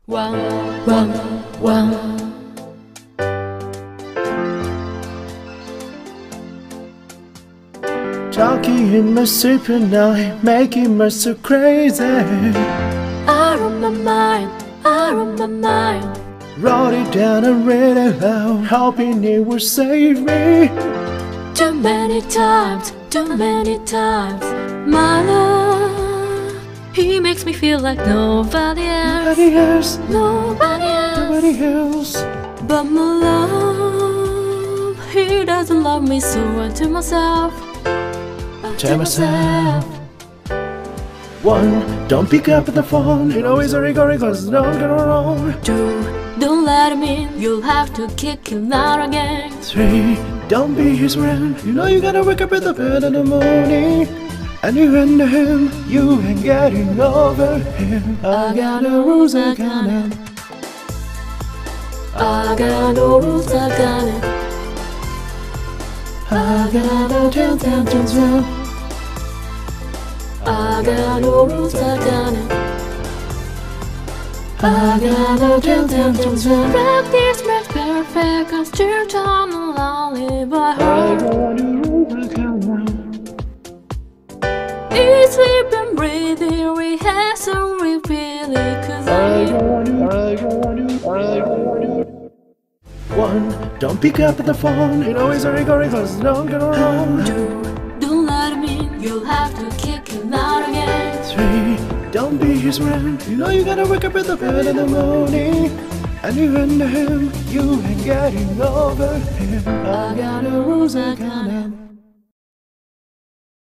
Wow, wow, wow. Talking in my sleep at night, making me so crazy. Out of my mind, out of my mind. Wrote it down and read it loud, hoping it would save me. Too many times, my love. He makes me feel like nobody else, nobody else. But my love, he doesn't love me, so I tell myself, One, don't pick up the phone, you know he's already going cause don't get wrong. Two, don't let him in, you'll have to kick him out again. Three, don't be his friend, you know you gotta wake up in the bed in the morning. And you into him, you ain't getting over him. I got no rules, I got it. I got no rules, I got it. I gotta tell. I got no rules, I got it. I gotta tell. Practice makes perfect, I'm still on a lullaby. Eat, sleep and breathing, rehearse and repeat it, cause One, don't pick up the phone, you know he's already going cause don't get wrong. Two, don't let him in, you'll have to kick him out again. Three, don't be his friend, you know you gotta wake up in the bed in the morning. And you into him, you ain't getting over him. I got no rules, I got it.